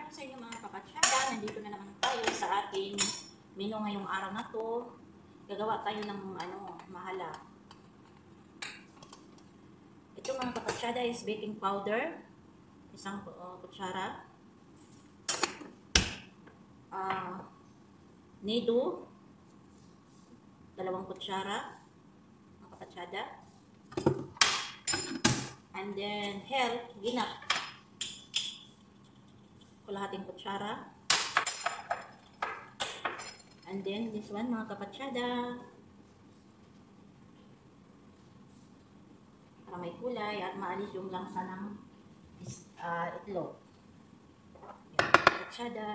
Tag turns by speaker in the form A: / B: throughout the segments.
A: araw sa inyo mga kapatsada. Nandito na naman tayo sa ating menu ngayong araw na to. Gagawa tayo ng mahala. Ito mga kapatsada is baking powder. Isang kutsara. Nido. 2 kutsara. Mga kapatsada. And then health, ginap. Kalahating kutsara. And then this one mga kapatsyada, para may kulay at maalis yung langsa ng itlog. Yan, kapatsyada.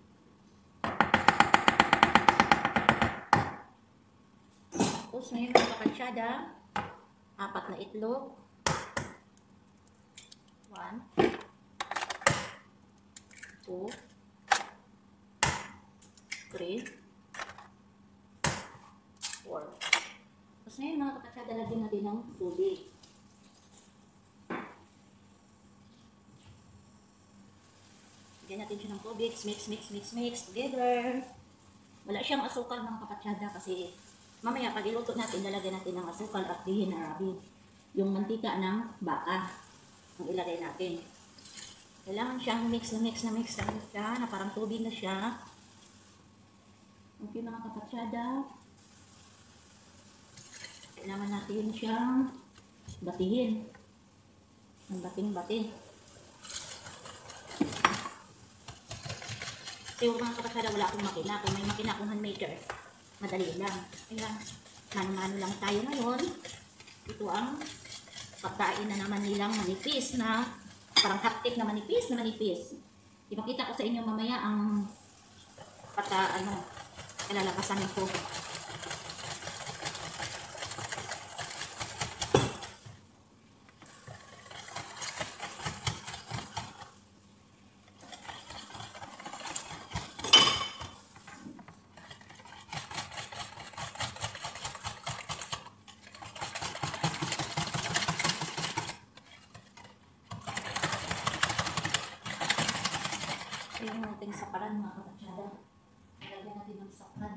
A: Tapos ngayon mga kapatsyada, 4 na itlog. 1, 2, 3, 4. Tapos ngayon mga kapatsada, lagyan natin ng tubig. Lagyan natin siya ng tubig. Mix together. Wala siyang asukal mga kapatsada kasi mamaya pag iluto natin, lalagyan natin ng asukal at dihin na rabi. Yung mantika ng baka ang ilagay natin. Kailangan siyang mix na parang tubig na siya. Okay mga kapatsyada. Kailangan natin siyang batihin. Ang bating-bati. Kasi mga kapatsyada, wala akong makina. Kung may makina akong handmaker, madali lang. Kaya mano-mano lang tayo ngayon. Ito ang pagkain na naman nilang manipis na parang haptik na manipis. Ipakita ko sa inyo mamaya ang kalalabasan nito. Yung ating sakran mga kapatsyada. Lagyan natin ng sakran.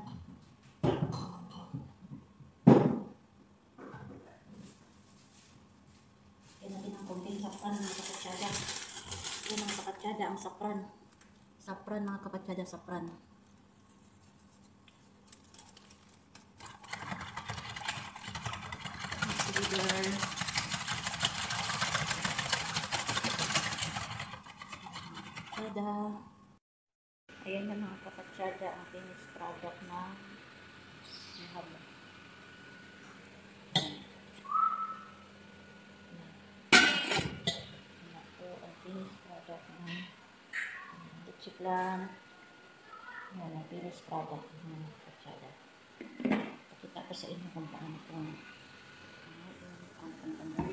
A: Lagyan natin ng konting sakran mga kapatsyada. Yan mga kapatsyada ang sakran. Sakran mga kapatsyada, sakran. Sugar. Tada. Ayan na mga kapatsyada ang finished product na mahaba. Ayan po ang finished product ng chiklan. Ayan ang finished product ng kapatsyada. Pakita ko sa inyo kung paano itong